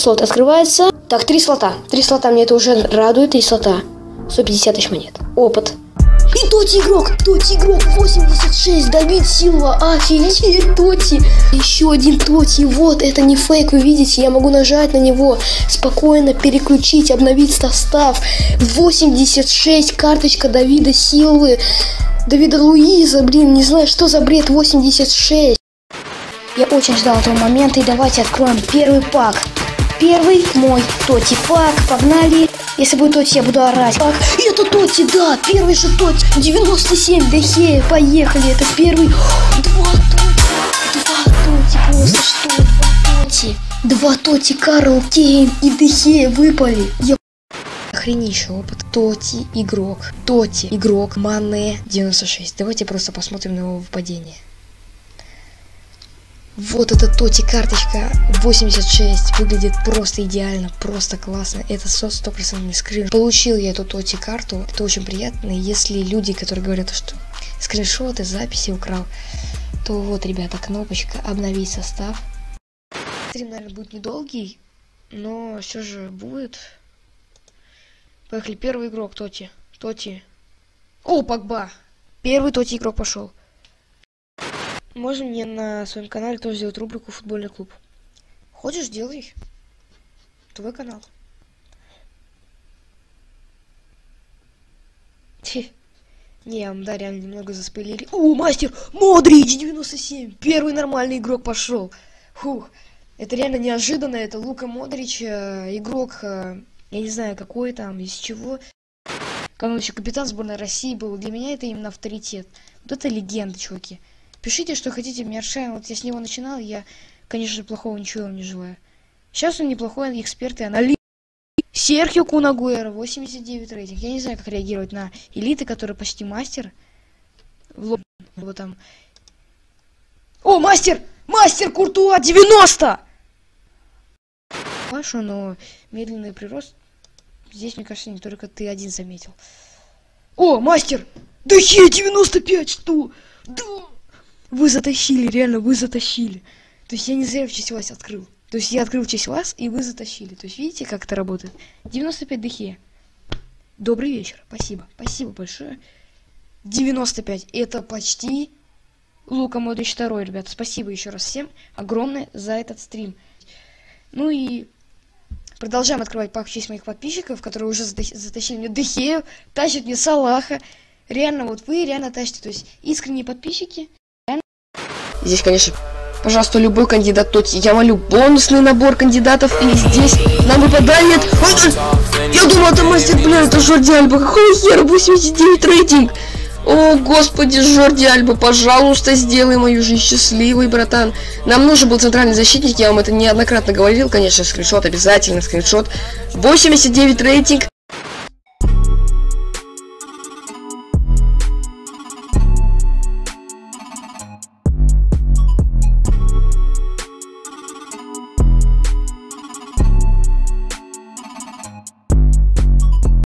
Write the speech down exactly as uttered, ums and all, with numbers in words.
Слот открывается. Так, три слота. Три слота, мне это уже радует. Три слота. сто пятьдесят тысяч монет. Опыт. И Тоти игрок, Тоти игрок, восемьдесят шесть, Давид Силва, офигеть, Тоти. Еще один Тоти, вот, это не фейк, вы видите, я могу нажать на него, спокойно переключить, обновить состав. восемьдесят шесть, карточка Давида Силвы, Давида Луиза, блин, не знаю, что за бред, восемьдесят шесть. Я очень ждал этого момента, и давайте откроем первый пак. Первый мой Тоти пак, погнали. Если будет Тоти, я буду орать. Пак. И это Тоти, да, первый же Тоти. девяносто семь, Дехея, поехали. Это первый. Два Тоти. Два Тоти, просто что? Два Тоти. Два Тоти, Карл Кейн и Дехея выпали. Я... Охренейший опыт. Тоти игрок. Тоти игрок. Мане девяносто шесть. Давайте просто посмотрим на его выпадение. Вот эта Тоти карточка восемьдесят шесть, выглядит просто идеально, просто классно. Это сто процентов скрин. Получил я эту Тоти карту, это очень приятно. Если люди, которые говорят, что скриншоты, записи украл, то вот, ребята, кнопочка обновить состав. Стрим, наверное, будет недолгий, но все же будет. Поехали, первый игрок Тоти. Тоти. О, Погба. Первый Тоти игрок пошел. Можно мне на своем канале тоже сделать рубрику «Футбольный клуб». Хочешь, делай. Твой канал. Фи. Не, да, реально немного заспойлили. О, мастер! Модрич девяносто семь! Первый нормальный игрок пошел. Фух. Это реально неожиданно. Это Лука Модрич. Э, игрок, э, я не знаю, какой там, из чего. Как он еще капитан сборной России был. Для меня это именно авторитет. Вот это легенда, чуваки. Пишите, что хотите, мне Аршайн, вот я с него начинал, я, конечно, плохого ничего не желаю. Сейчас он неплохой эксперт и аналитик. Серхио Кун Агуэро, восемьдесят девять рейтинг. Я не знаю, как реагировать на элиты, которые почти мастер. В лоб, вот там. О, мастер! Мастер Куртуа, девяносто! Паша, но медленный прирост. Здесь, мне кажется, не только ты один заметил. О, мастер! Да е, девяносто пять, что? Да! Вы затащили, реально, вы затащили. То есть я не зря в честь вас открыл. То есть я открыл в честь вас, и вы затащили. То есть видите, как это работает? девяносто пять Дехея. Добрый вечер. Спасибо. Спасибо большое. девяносто пять. Это почти Лука Модрич второй, ребята. Спасибо еще раз всем огромное за этот стрим. Ну и продолжаем открывать пак в честь моих подписчиков, которые уже затащили мне Дехею, тащат мне Салаха. Реально, вот вы реально тащите. То есть искренние подписчики. Здесь, конечно, пожалуйста, любой кандидат Тоти. Я молю, бонусный набор кандидатов. И здесь нам выпадает... Я думал, это мастер, бля, это Жорди Альба. Какой хер, восемьдесят девять рейтинг. О, господи, Жорди Альба, пожалуйста, сделай мою жизнь счастливой, братан. Нам нужен был центральный защитник, я вам это неоднократно говорил. Конечно, скриншот, обязательно скриншот. восемьдесят девять рейтинг.